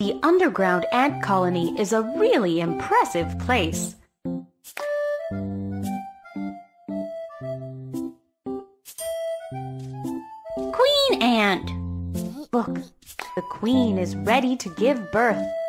The underground ant colony is a really impressive place. Queen ant! Look, the queen is ready to give birth.